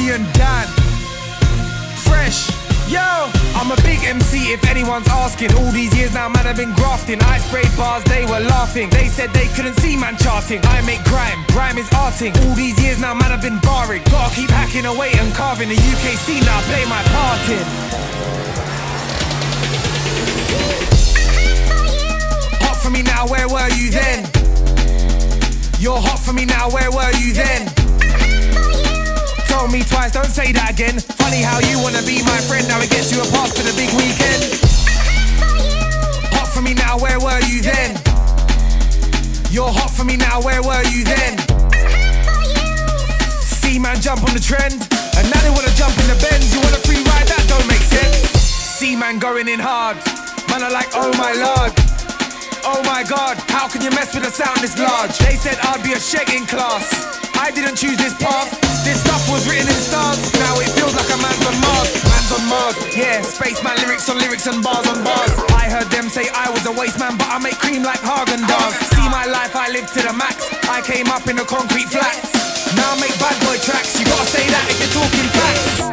Meridian Dan. Fresh. Yo, I'm a big MC if anyone's asking. All these years now, man, I've been grafting. I sprayed bars, they were laughing. They said they couldn't see man charting. I make grime is arting. All these years now, man, I've been barring. Gotta keep hacking away and carving. The UK scene now, play my part in. Hot for me now, where were you then? You're hot for me now, where were you then? Told me twice, don't say that again. Funny how you wanna be my friend, now it gets you a pass to the big weekend. Hot for me now, where were you then? You're hot for me now, where were you then? See man jump on the trend, and now they wanna jump in the Benz. You want a free ride, that don't make sense. See man going in hard, man are like, oh my lord. Oh my god, how can you mess with a sound this large? They said I'd be a shagging class, I didn't choose this path. This stuff was written in stars, now it feels like a man's on Mars. Man's on Mars, yeah, spaceman lyrics on lyrics and bars on bars. I heard them say I was a waste man, but I make cream like Häagen-Dazs. See my life, I live to the max, I came up in the concrete flats. Now I make bad boy tracks, you gotta say that if you're talking facts.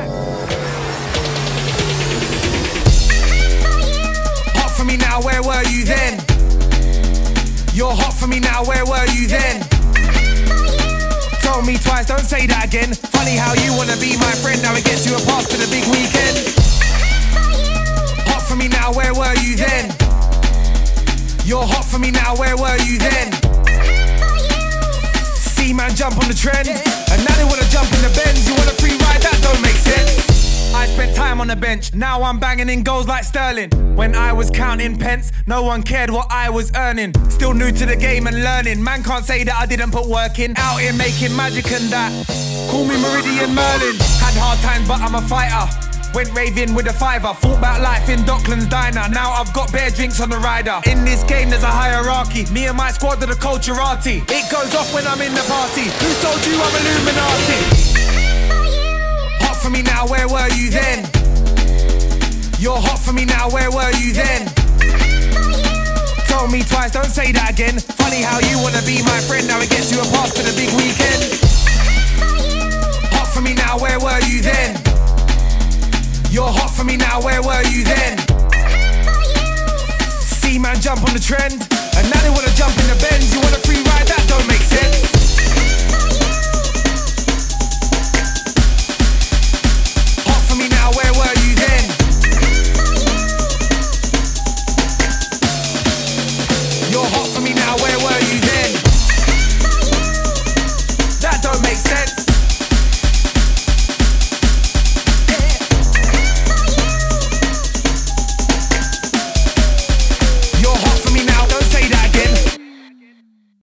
Hot for me now, where were you then? You're hot for me now, where were you then? Told me twice, don't say that again. Funny how you wanna be my friend, now it gets you a pass to the big weekend. Hot for me now, where were you then? You're hot for me now, where were you then? See man jump on the trend, and now they wanna jump in the Benz. You want a free ride, that don't make sense. I spent time on the bench, now I'm banging in goals like Sterling. When I was counting pence, no one cared what I was earning. Still new to the game and learning, man can't say that I didn't put work in. Out here making magic and that, call me Meridian Merlin. Had hard times but I'm a fighter, went raving with a fiver. Thought about life in Docklands Diner, now I've got bare drinks on the rider. In this game there's a hierarchy, me and my squad are the culturati. It goes off when I'm in the party, who told you I'm Illuminati? Hot for me now, where were you then? You're hot for me now, where were you then? Told me twice, don't say that again. Funny how you wanna be my friend, now it gets you a pass to the big weekend. Hot for me now, where were you then? You're hot for me now, where were you then? See man jump on the trend, and now they wanna jump in the Benz. You want a free ride, that don't make sense.